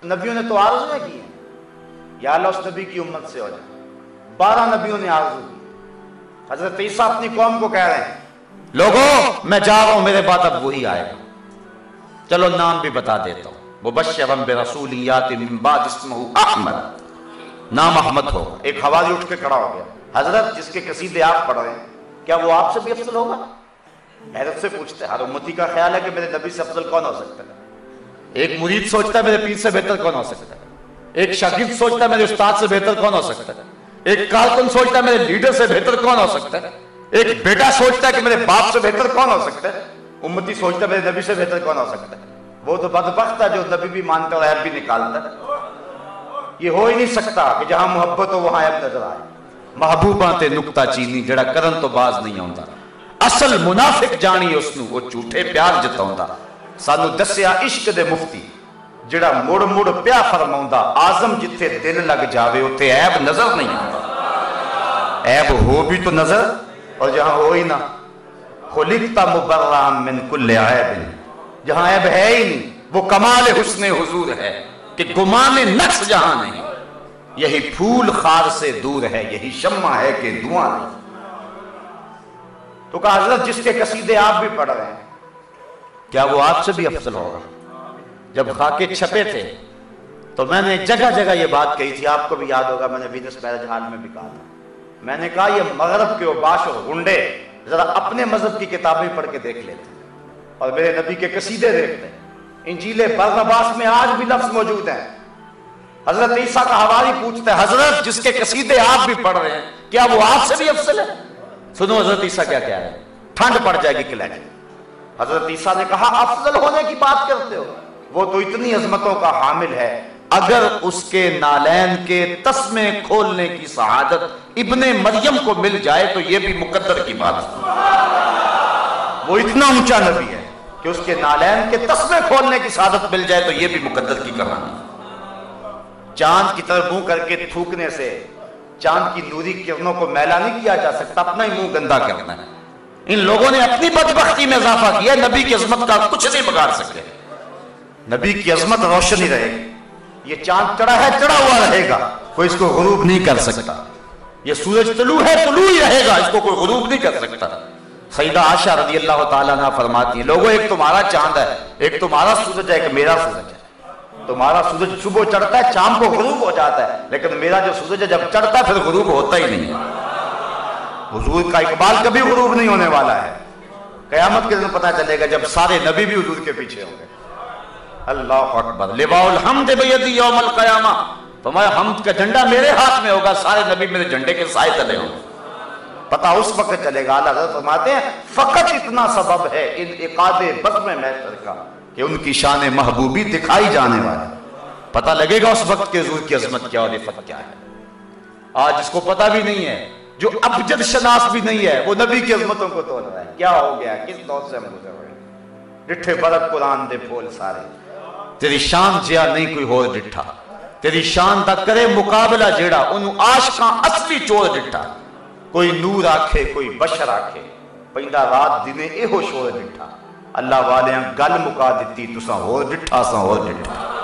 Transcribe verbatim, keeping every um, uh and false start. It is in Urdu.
نبیوں نے تو آرزویں کی ہیں، یا اللہ اس نبی کی امت سے ہو جائے۔ بارہ نبیوں نے آرزو کی۔ حضرت عیسیٰ اپنی قوم کو کہہ رہے ہیں لوگوں میں جا رہا ہوں، میرے بعد اب وہی آئے گا، چلو نام بھی بتا دیتا ہوں، مبشرا برسول یاتی من بعد اسمہ احمد، نام احمد ہوگا۔ ایک حواری اٹھ کے کھڑا ہو گیا، حضرت جس کے قصیدے آپ پڑھ رہے ہیں کیا وہ آپ سے بھی افضل ہوگا؟ حیرت سے پوچھتے ہیں، ہر امتی کا خیال ہے کہ میرے نبی سے افضل کون ہو سکتا ہے؟ ایک مرید سوچتا ہے میرے پیر سے بہتر کون ہو سکتا ہے، ایک شاگرد سوچتا ہے میرے استاد سے بہتر کون ہو سکتا ہے، ایک کارکن سوچتا ہے میرے لیڈر سے بہتر کون ہو سکتا ہے، ایک بیٹا سوچتا ہے کہ میرے باپ سے بہتر کون ہو سکتا ہے، امتی سوچتا ہے میرے نبی سے بہتر کون ہو سکتا ہے۔ وہ تو بدبخت ہے جو نبی بھی مانتا اور عیب بھی نکالتا ہے۔ یہ ہو ہی نہیں سکتا کہ جہاں محبت ہو وہاں عیب نظر آئے۔ محبوباں تے نکتہ چینی جڑا کرن تو باز نہیں آوندا، اصل منافق جانی اس نو وہ جھوٹے پیار جتاوندا۔ سانو دسیا عشق دے مفتی جڑا مڑ مڑ پیا فرماوندا، آزم جتھے دل لگ جاوے اوتھے عیب نظر نہیں آندا، عیب ہو بھی تو نظر، اور جہاں ہو ہی نہ، خلقت مبرئا من کل عیب، جہاں عیب ہے ہی نہیں وہ کمال حسن حضور ہے کہ گمان نقص جہاں نہیں، یہی پھول خار سے دور ہے، یہی شمع ہے کہ دھواں نہیں۔ تو کہا حضرت جس کے قصیدے آپ بھی پڑھ رہے ہیں کیا وہ آپ سے بھی افضل ہوگا؟ جب خاکے چھپے تھے تو میں نے جگہ جگہ یہ بات کہی تھی، آپ کو بھی یاد ہوگا، میں نے وینس میرج ہال میں بھی کہا تھا، میں نے کہا یہ مغرب کے اوباش اور گنڈے ذرا اپنے مذہب کی کتابیں پڑھ کے دیکھ لیتے اور میرے نبی کے قصیدے دیکھتے ہیں۔ انجیل برنباس میں آج بھی لفظ موجود ہیں۔ حضرت عیسیٰ کا حواری پوچھتا ہے حضرت جس کے قصیدے آپ بھی پڑھ رہے ہیں کیا وہ آپ سے بھی افضل ہے؟ سنو حضرت عیسیٰ کیا کہہ رہے ہیں، ٹھنڈ پڑ جائے گی کلیجے۔ حضرت عیسیٰ نے کہا افضل ہونے کی بات کرتے ہو، وہ تو اتنی عظمتوں کا حامل ہے، اگر اس کے نالین کے تسمے کھولنے کی سعادت ابن مریم کو مل جائے تو یہ بھی مقدر کی بات ہے۔ وہ اتنا اونچا نبی ہے کہ اس کے نالین کے تسمے کھولنے کی سعادت مل جائے تو یہ بھی مقدر کی کہانی۔ چاند کی طرف منہ کر کے تھوکنے سے چاند کی نوری کرنوں کو میلا نہیں کیا جا سکتا، اپنا ہی منہ گندا کرنا ہے۔ ان لوگوں نے اپنی بدبختی میں اضافہ کیا، نبی کی عظمت کا کچھ نہیں بگاڑ سکے۔ نبی کی عظمت روشن ہی رہے گی، یہ چاند چڑھا ہے چڑھا ہوا رہے گا، کوئی اس کو غروب نہیں کر سکتا۔ یہ سورج طلوع ہے طلوع ہی رہے گا، اس کو کوئی غروب نہیں کر سکتا۔ سیدہ عائشہ رضی اللہ تعالیٰ عنہ فرماتی ہیں لوگوں ایک تمہارا چاند ہے، ایک تمہارا سورج ہے، ایک میرا سورج ہے۔ تمہارا سورج صبح چڑھتا ہے شام کو غروب ہو جاتا ہے، لیکن میرا جو سورج ہے جب چڑھتا ہے پھر غروب ہوتا ہی نہیں ہے۔ حضور کا اقبال کبھی غروب نہیں ہونے والا ہے، قیامت کے دن پتہ چلے گا جب سارے نبی بھی حضور کے پیچھے ہوں گے۔ اللہ اکبر، لواء الحمد بیدی یوم القیامہ، فرمایا حمد کا جھنڈا میرے ہاتھ میں ہوگا، سارے نبی میرے جھنڈے کے سائے تلے ہوں گے۔ پتہ اس وقت چلے گا، اللہ حضرت فرماتے ہیں فقط اتنا سبب ہے انعقاد بزم محشر کا کہ ان کی شان محبوبی دکھائی جانے والی، پتہ لگے گا اس وقت کے حضور کی عظمت کیا اور عفت کیا ہے۔ آج اس کو پتہ بھی نہیں ہے، جو ابجد شناس بھی نہیں ہے وہ نبی کی عظمتوں کو تول رہا ہے۔ کیا ہو گیا، کس دور سے ہم گزر رہے ہیں؟ ڈٹھے برت قرآن دے پھول سارے، تیری شان جیا نہیں کوئی ہور ڈٹھا، تیری شان دا کرے مقابلہ جیڑا انہوں عاشقاں اصلی چور ڈٹھا۔ کوئی نور آکھے کوئی بشر آکھے، پہندا رات دینے اے ہو شور ڈٹھا، اللہ والیاں گل مکا دیتی تساں ہور ڈٹھا ساں ہور ڈٹھا۔